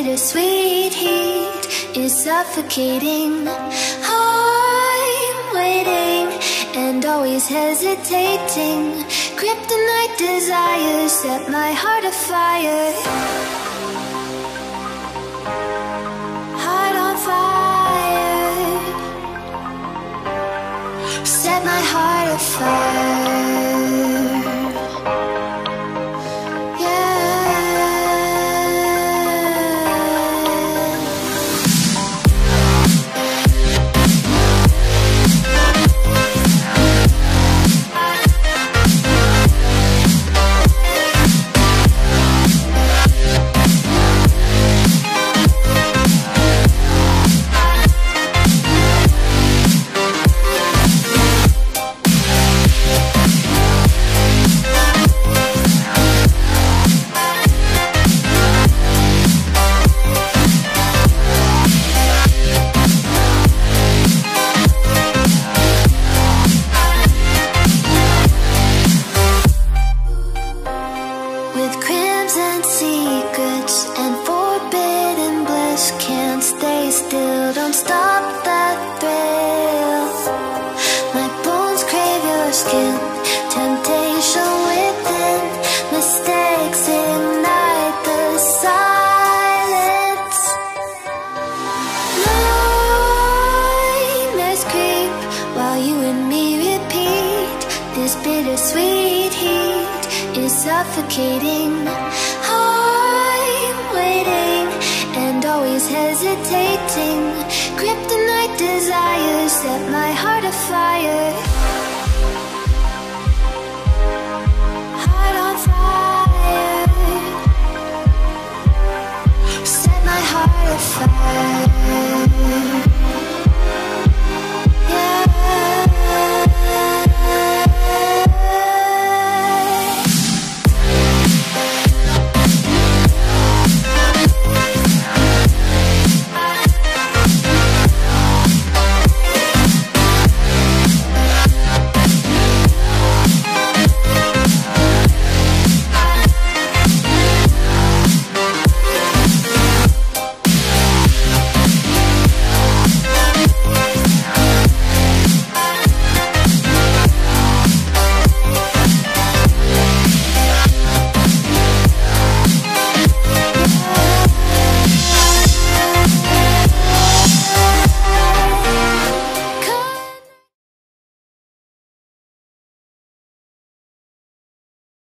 bittersweet heat is suffocating. I'm waiting and always hesitating. Kryptonite desires set my heart afire. Heart on fire. Set my heart afire. Don't stop that thrill. My bones crave your skin. Temptation within. Mistakes ignite the silence. Nightmares creep while you and me repeat. This bittersweet heat is suffocating. I'm waiting and always hesitating. Kryptonite desires set my heart afire. Heart on fire. Set my heart afire.